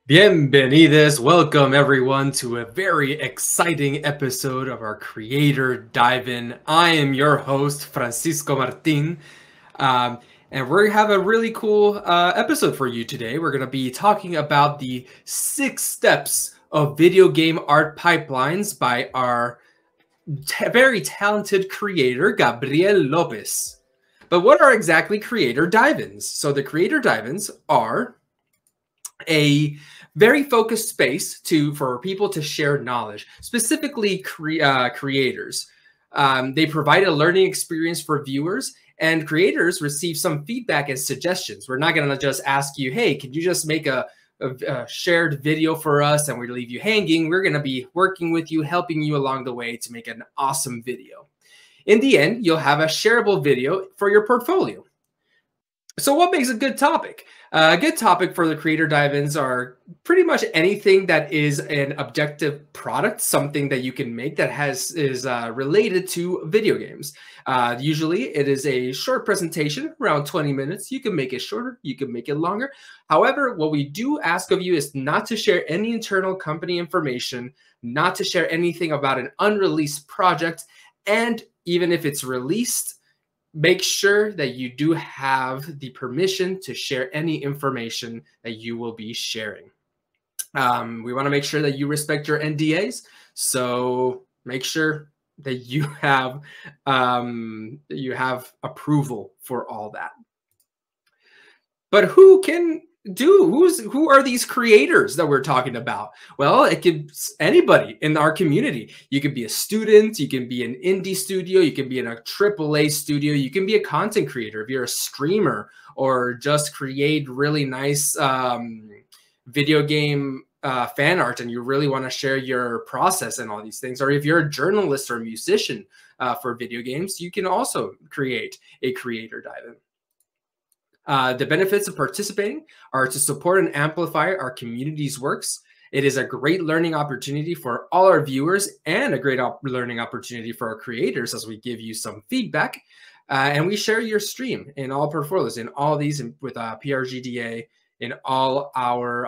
Bienvenidos. Welcome everyone to a very exciting episode of our Creator Dive-In. I am your host, Francisco Martin, and we have a really cool episode for you today. We're going to be talking about the 6 steps of video game art pipelines by our very talented creator, Gabriel Lopez. But what are exactly Creator Dive-Ins? So the Creator Dive-Ins are a very focused space for people to share knowledge, specifically creators. They provide a learning experience for viewers, and creators receive some feedback and suggestions. We're not going to just ask you, hey, could you just make a shared video for us, and we leave you hanging. We're going to be working with you, helping you along the way to make an awesome video. In the end, you'll have a shareable video for your portfolio. So what makes a good topic? A good topic for the Creator Dive-Ins are pretty much anything that is an objective product, something that you can make that is related to video games. Usually it is a short presentation, around 20 minutes. You can make it shorter, you can make it longer. However, what we do ask of you is not to share any internal company information, not to share anything about an unreleased project, and even if it's released, make sure that you do have the permission to share any information that you will be sharing. We want to make sure that you respect your NDAs, so make sure that you have approval for all that. But who are these creators that we're talking about? Well, it could be anybody in our community. You could be a student, you can be an indie studio, you can be in a AAA studio, you can be a content creator if you're a streamer or just create really nice video game fan art and you really want to share your process and all these things. Or if you're a journalist or a musician for video games, you can also create a Creator Dive-In. The benefits of participating are to support and amplify our community's works. It is a great learning opportunity for all our viewers and a great learning opportunity for our creators as we give you some feedback. And we share your stream in all portfolios, in all these with PRGDA, in all our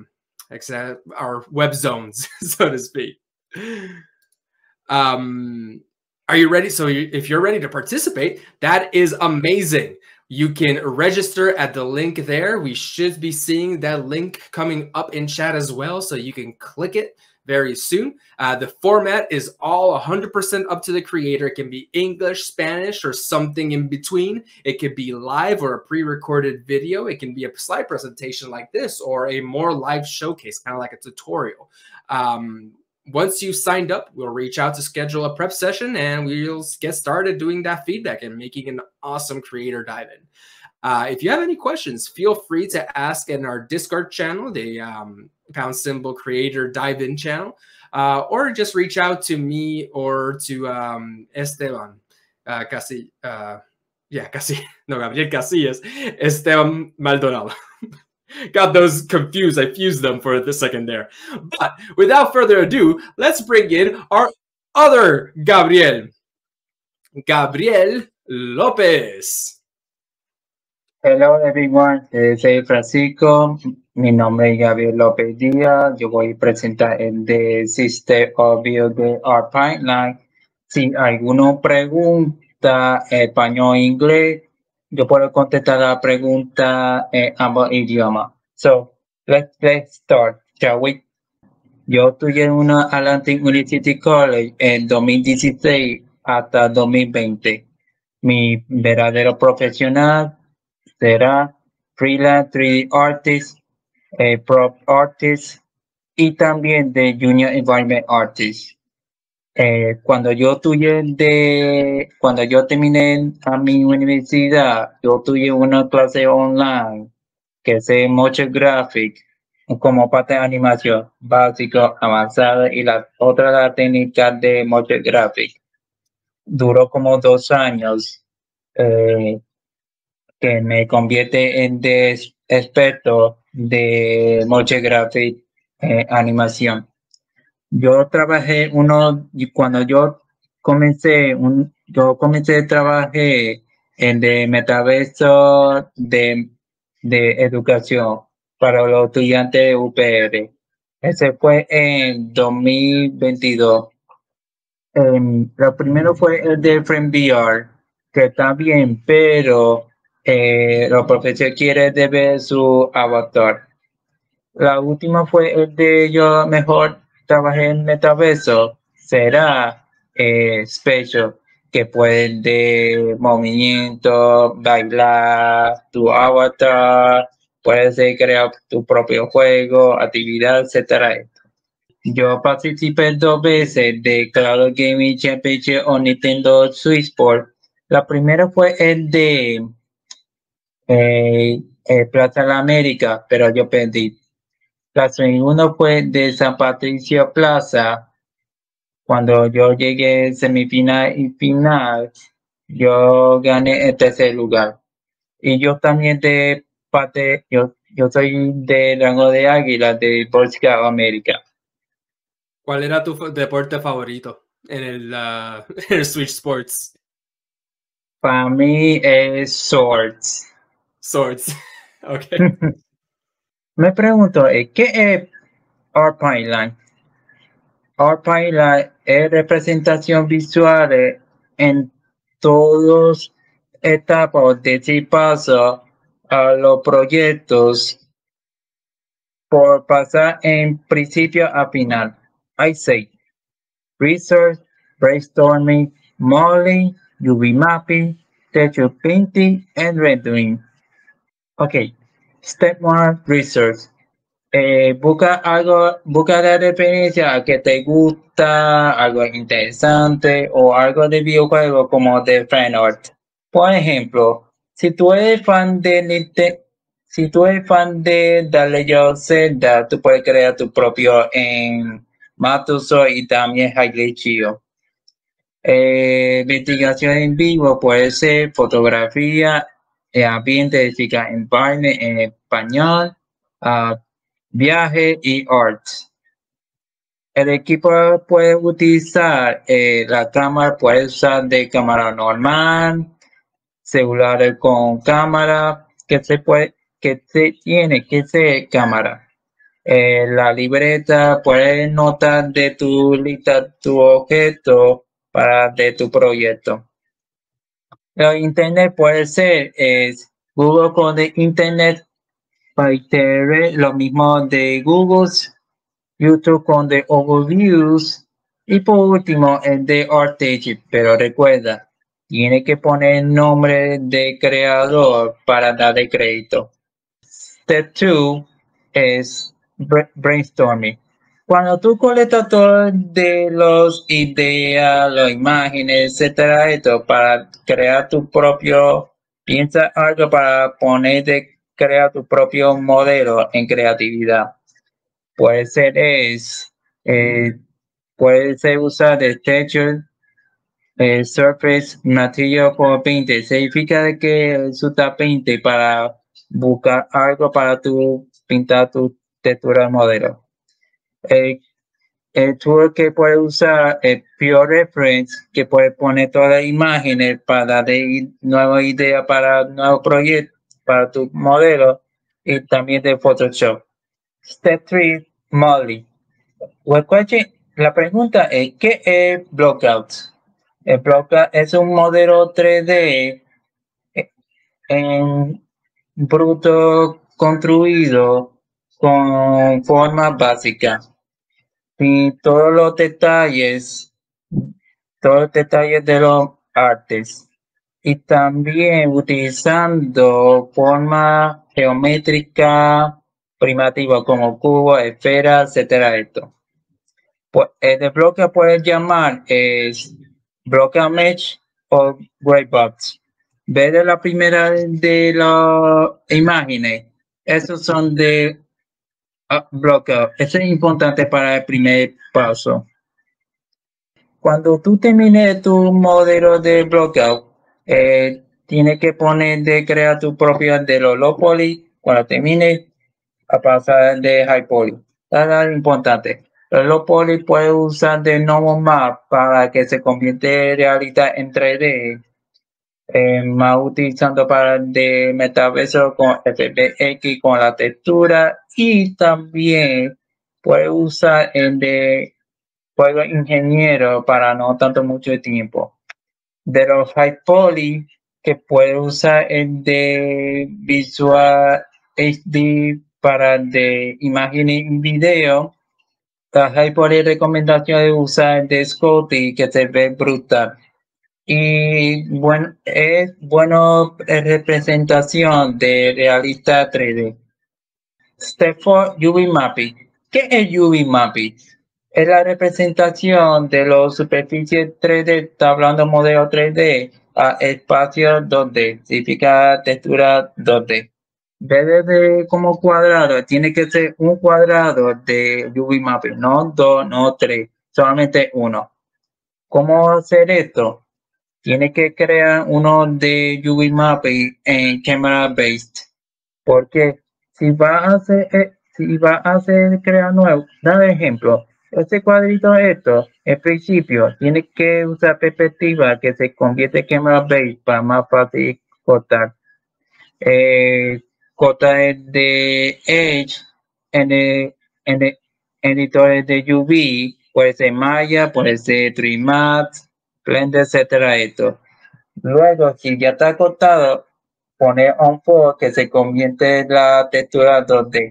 web zones, so to speak. Are you ready? So if you're ready to participate, that is amazing. You can register at the link there. We should be seeing that link coming up in chat as well, so you can click it very soon. The format is all 100% up to the creator. It can be English, Spanish, or something in between. It could be live or a pre-recorded video. It can be a slide presentation like this or a more live showcase, kind of like a tutorial. Once you've signed up, we'll reach out to schedule a prep session and we'll get started doing that feedback and making an awesome Creator Dive-In. If you have any questions, feel free to ask in our Discord channel, the # Creator Dive-In channel, or just reach out to me or to Esteban Gabriel Casillas, Esteban Maldonado. Got those confused. I fused them for the second there. But without further ado, let's bring in our other Gabriel Lopez. Hello everyone, soy Francisco, mi nombre es Gabriel López Díaz, yo voy a presentar el de System of Video Game Art Pipeline. Si alguna pregunta español o inglés, yo puedo contestar la pregunta en ambos idiomas. So, let's start, shall we? Yo estudié en una Atlantic University College en 2016 hasta 2020. Mi verdadero profesional será freelance 3D artist, prop artist y también de junior environment artist. Cuando yo terminé a mi universidad, yo tuve una clase online que es motion graphic como parte de animación básica, avanzada y las otras técnicas de motion graphic. Duró como 2 años. Que me convierte en experto de motion graphic animación. Yo trabajé cuando yo comencé a trabajar en el metaverso de educación. para los estudiantes de UPR. Ese fue en 2022. Lo primero fue el de FrameVR, que está bien, pero los profesores quieren de ver su avatar. La última fue el de yo mejor trabajé en metaverso. Será Special, que puede de movimiento, bailar, tu avatar, puedes crear tu propio juego, actividad, etcétera. Yo participé 2 veces de Cloud Gaming Championship o Nintendo Switch Sport. La primera fue el de Plaza de la América, pero yo perdí. La segunda fue de San Patricio Plaza. Cuando yo llegué semifinal y final, yo gané el tercer lugar. Y yo también de parte, yo soy de rango de águila de Boy Scout América. ¿Cuál era tu deporte favorito en el Switch Sports? Para mí es Swords. Swords. Ok. Me pregunto, ¿qué es Art Pipeline? Art Pipeline es representación visual en todas etapas de ese paso a los proyectos por pasar en principio a final. I say, research, brainstorming, modeling, UV mapping, texture painting, and rendering. Okay, step 1, research. Busca la referencia a que te gusta, algo interesante o algo de videojuego como de fan art. Por ejemplo, si tú eres fan de The Legend of Zelda, tú puedes crear tu propio en Matuso y también Highlight Chido. Investigación en vivo puede ser fotografía, ambiente, environment en español, viaje y arts. El equipo puede utilizar la cámara, puede usar de cámara normal, celulares con cámara, que se tiene que ser cámara. La libreta puede notar de tu lista tu objeto de tu proyecto. El internet puede ser Google con de internet, lo mismo de Google, YouTube con de overviews y por último el de Artage, pero recuerda, tiene que poner el nombre de creador para darle crédito. Step 2 es brainstorming. Cuando tú colectas todas de las ideas, las imágenes, etcétera, esto para crear tu propio, piensa algo para crear tu propio modelo en creatividad. Puede ser puede ser usar el texture, surface, material por paint. Significa que usa paint para buscar algo para pintar tu textura de modelo. El tool que puede usar es Pure Reference, que puede poner todas las imágenes para darle nuevas ideas para nuevos proyectos, para tu modelo, y también de Photoshop. Step 3, Modeling. La pregunta es, ¿qué es Blockout? El Blockout es un modelo 3D en bruto construido con forma básica. Y todos los detalles de los artes. Y también utilizando forma geométrica primitiva como cubo, esfera, etcétera. Pues, el bloque puede llamar es bloque mesh o graybox. Ver la primera de las imágenes. Esos son de bloqueo. Eso es importante para el primer paso. Cuando tú termines tu modelo de bloqueo, tienes que poner de crear tu propia de los low poly. Cuando termines, a pasar de high poly. Nada importante. Los low poly puedes usar de normal map para que se convierta en realidad en 3D. más utilizando para el de metaverso con FBX con la textura y también puede usar el de juego ingeniero para no tanto mucho tiempo. De los High Poly que puede usar el de Visual HD para de imágenes y video. La High Poly recomendación de usar el de Scotty que se ve brutal. Y bueno, es bueno representación de realista 3D. Step 4, UV Mapping. ¿Qué es UV Mapping? Es la representación de las superficies 3D, está hablando modelo 3D, a espacio 2D, significa textura 2D. Vez de como cuadrado, tiene que ser un cuadrado de UV Mapping, no dos, no tres, solamente uno. ¿Cómo hacer esto? Tiene que crear uno de UV Mapping en Camera Based. Porque si va a hacer crear nuevo, da ejemplo, este cuadrito esto, en principio, tiene que usar perspectiva que se convierte en Camera Based para más fácil cortar. Cortar de Edge en el editores de UV, puede ser Maya, puede ser 3Max, Blender, etcétera, esto. Luego, si ya está cortado, poner on fold que se convierte en la textura 2D.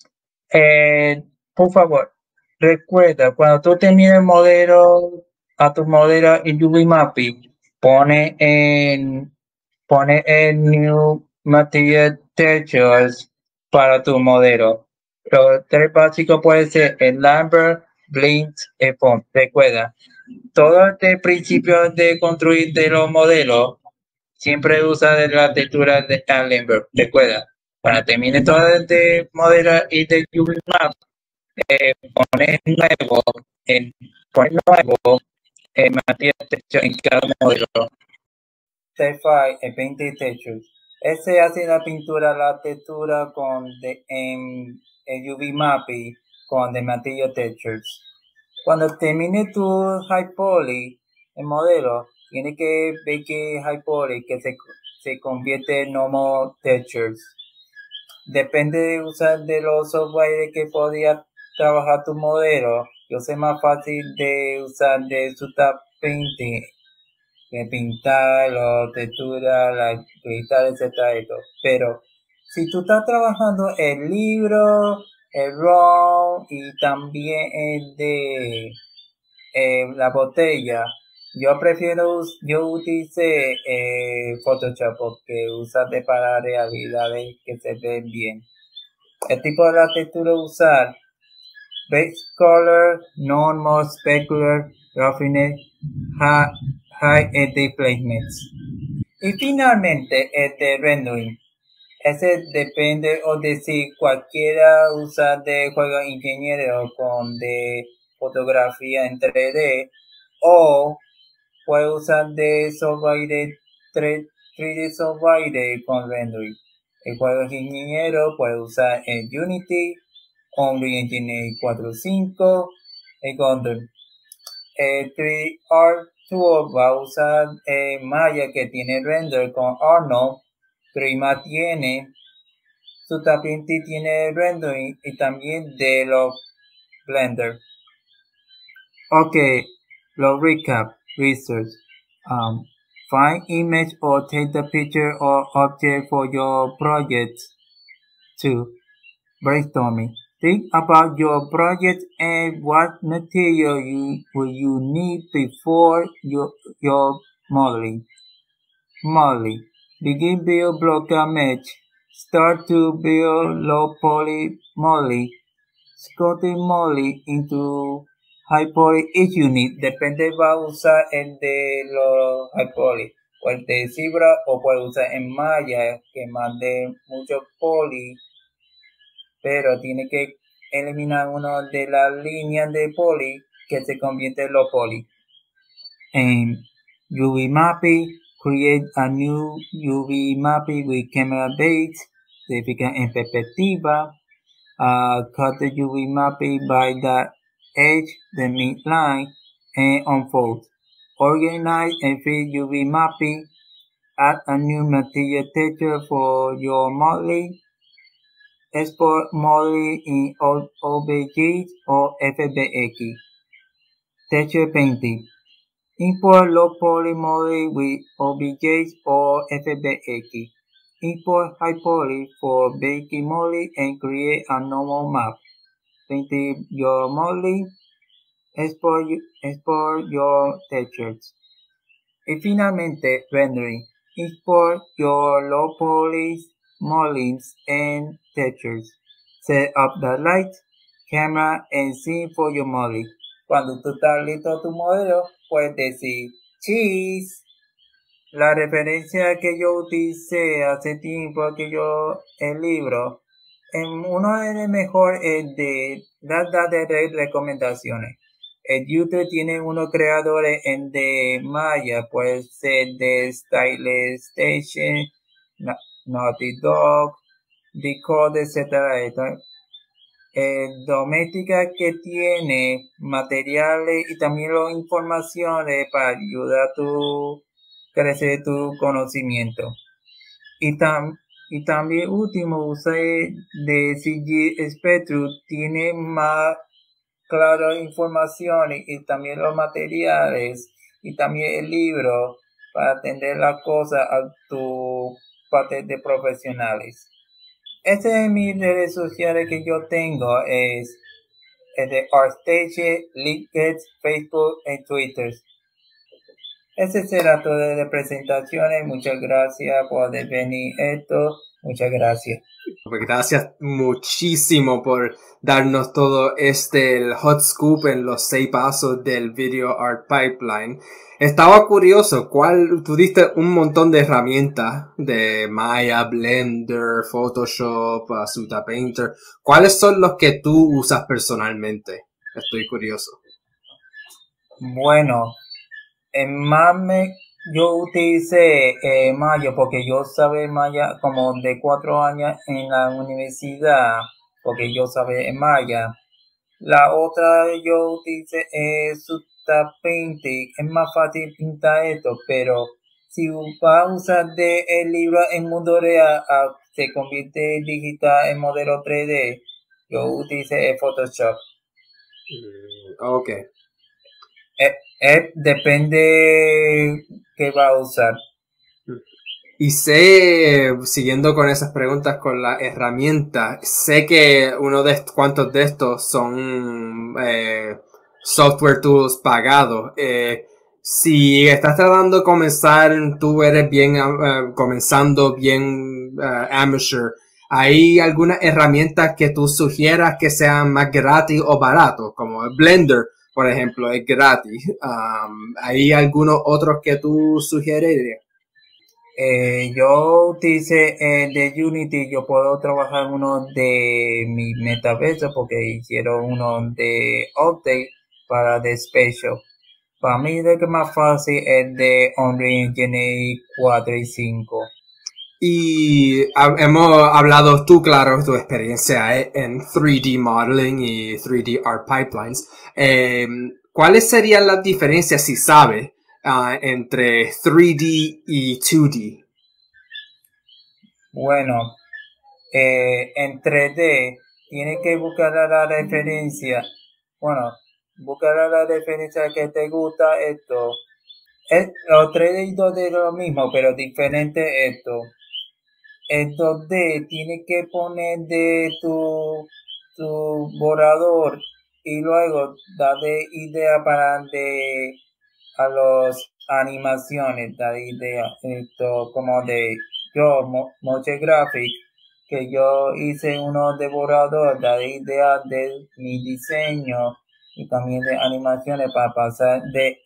Por favor, recuerda, cuando tú termines el modelo, a tu modelo en UV Mapping, pone en New Material Textures para tu modelo. Los tres básicos pueden ser el Lambert, Blink y Font. Recuerda, todo este principio de construir de los modelos siempre usa de la textura de Allenberg. Recuerda, cuando termine todo este modelo y de UV Map, pone nuevo, material texture en cada modelo. Step 5, Painted Textures. Ese hace la pintura, la textura en UV Mapping con de Material Textures. Cuando termine tu High Poly, el modelo, tiene que ver que High Poly que se convierte en Normal Textures. Depende de usar de los software que podía trabajar tu modelo. Yo sé más fácil de usar de Substance Painting, que pintar, la textura, la cristal, etc. Pero si tú estás trabajando el libro, el ROM y también el de la botella, yo utilicé Photoshop porque usa para realidades que se ven bien. El tipo de la textura usar base color, normal, specular, refined, high edge placements. Y finalmente este rendering. Ese depende o de si cualquiera usa de juego ingeniero con de fotografía en 3D o puede usar de software de 3D software con rendering. El juego ingeniero puede usar en Unity, Unreal Engine 4.5, el Gondor. El 3R Tool va a usar Maya que tiene render con Arnold. Prima tiene, su tapinti tiene rendering y también de los Blender. Ok, lo recap, research. Find image or take the picture or object for your project. 2. Brainstorming. Think about your project and what material will you need before your modeling. Modeling. Begin build block mesh. Start to build low poly modeling. Scoring modeling into high poly if you need. Depende, va a usar el de los high poly. O el de Zebra o puede usar en Maya que mande mucho poly. Pero tiene que eliminar una de las líneas de poly que se convierte en low poly. En UV Mapping, create a new UV Mapping with camera base, significa en perspectiva. Cut the UV mapping by the edge, the midline, and unfold. Organize and fit UV mapping. add a new material texture for your modeling. Export modeling in OBJ or FBX. Texture painting. Import low poly modeling with OBJ or FBX. Import high poly for baking modeling and create a normal map. Painting your modeling. Export your textures. Y finalmente, rendering. Import your low poly modelings and textures. Set up the light, camera, and scene for your modeling. Cuando tú estás listo tu modelo, puedes decir cheese. La referencia que yo utilicé hace tiempo que el libro, uno de los mejores es de las de recomendaciones. El YouTube tiene unos creadores de Maya, puede ser de Stylus Station, Naughty Dog, Decode, etc. Doméstica que tiene materiales y también las informaciones para ayudar a crecer tu conocimiento. Y también último, usé de CG Spectrum, tiene más claro informaciones y también los materiales y también el libro para atender las cosas a tu parte de profesionales. Este es mis redes sociales que yo tengo, es de ArtStation, LinkedIn, Facebook y Twitter. Ese será todo de presentaciones. Muchas gracias por venir esto. Muchas gracias. Gracias muchísimo por darnos todo el hot scoop en los 6 pasos del Video Art Pipeline. Estaba curioso, tú diste un montón de herramientas de Maya, Blender, Photoshop, Suta Painter. ¿Cuáles son los que tú usas personalmente? Estoy curioso. Bueno, yo utilicé Maya porque yo sabía Maya como de 4 años en la universidad, porque yo sabía Maya. La otra yo utilicé Suta Painting, es más fácil pintar esto, pero si vas a usar el libro en mundo real, se convierte en digital en modelo 3D, yo utilicé Photoshop. Ok. Depende qué va a usar. Y sé, siguiendo con esas preguntas con la herramienta, sé que cuantos de estos son software tools pagados. Si estás tratando de comenzar, tú eres comenzando bien amateur, ¿hay algunas herramientas que tú sugieras que sean más gratis o baratos? Como Blender, por ejemplo, es gratis. ¿Hay algunos otros que tú sugerirías? Yo utilicé de Unity, yo puedo trabajar uno de mi metaverso porque hicieron uno de update para de Special. Para mí lo que es más fácil es de Unreal Engine 4 y 5. Y hemos hablado claro, tu experiencia en 3D modeling y 3D art pipelines. ¿Cuáles serían las diferencias, si sabes, entre 3D y 2D? Bueno, en 3D tienes que buscar la referencia. Bueno, buscar la referencia que te gusta esto. Los 3D y 2D es lo mismo, pero diferente esto. En 2D tienes que poner de tu borrador y luego darle idea para a los animaciones, darle idea esto como de Motion Graphic, que yo hice uno de borrador, darle idea de mi diseño y también de animaciones para pasar de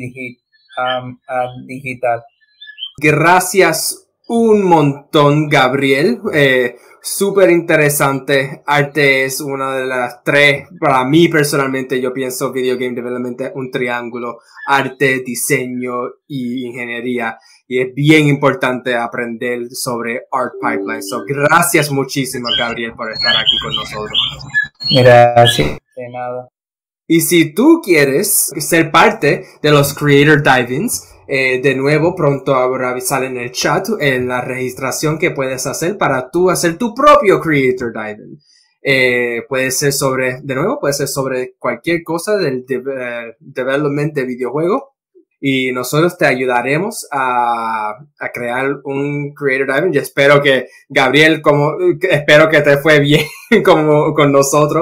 a digital. Gracias un montón, Gabriel. Súper interesante. Arte es una de las 3, para mí personalmente, yo pienso Video Game Development es un triángulo: arte, diseño y ingeniería. Y es bien importante aprender sobre Art Pipeline. So, gracias muchísimo, Gabriel, por estar aquí con nosotros. Gracias. De nada. Y si tú quieres ser parte de los Creator Dive-ins, de nuevo pronto habrá avisar en el chat en la registración que puedes hacer para tú hacer tu propio Creator Dive-in. Puede ser sobre cualquier cosa del development de videojuego. Y nosotros te ayudaremos a crear un Creator Dive-in. Yo espero que, Gabriel, espero que te fue bien como con nosotros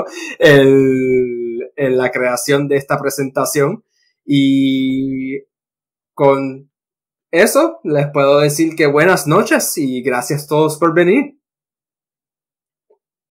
en la creación de esta presentación. Y con eso les puedo decir que buenas noches y gracias a todos por venir.